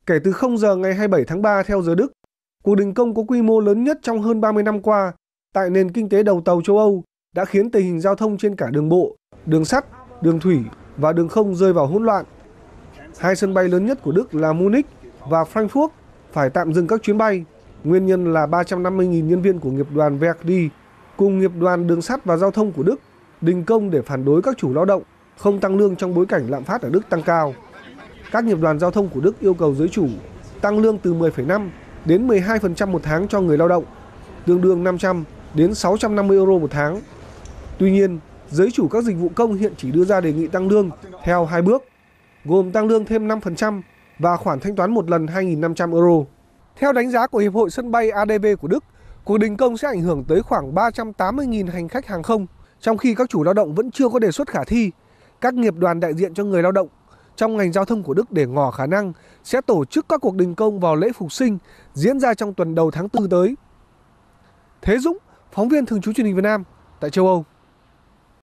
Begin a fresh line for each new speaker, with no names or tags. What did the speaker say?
Kể từ 0 giờ ngày 27 tháng 3 theo giờ Đức, cuộc đình công có quy mô lớn nhất trong hơn 30 năm qua tại nền kinh tế đầu tàu châu Âu đã khiến tình hình giao thông trên cả đường bộ, đường sắt, đường thủy và đường không rơi vào hỗn loạn. Hai sân bay lớn nhất của Đức là Munich và Frankfurt phải tạm dừng các chuyến bay. Nguyên nhân là 350.000 nhân viên của nghiệp đoàn Verdi cùng nghiệp đoàn đường sắt và giao thông của Đức đình công để phản đối các chủ lao động không tăng lương trong bối cảnh lạm phát ở Đức tăng cao. Các nghiệp đoàn giao thông của Đức yêu cầu giới chủ tăng lương từ 10,5 đến 12% một tháng cho người lao động, tương đương 500 đến 650 euro một tháng. Tuy nhiên, giới chủ các dịch vụ công hiện chỉ đưa ra đề nghị tăng lương theo hai bước, gồm tăng lương thêm 5% và khoản thanh toán một lần 2.500 euro. Theo đánh giá của Hiệp hội Sân bay ADV của Đức, cuộc đình công sẽ ảnh hưởng tới khoảng 380.000 hành khách hàng không, trong khi các chủ lao động vẫn chưa có đề xuất khả thi. Các nghiệp đoàn đại diện cho người lao động trong ngành giao thông của Đức để ngỏ khả năng sẽ tổ chức các cuộc đình công vào lễ Phục sinh diễn ra trong tuần đầu tháng 4 tới. Thế Dũng, phóng viên thường trú truyền hình Việt Nam tại châu Âu.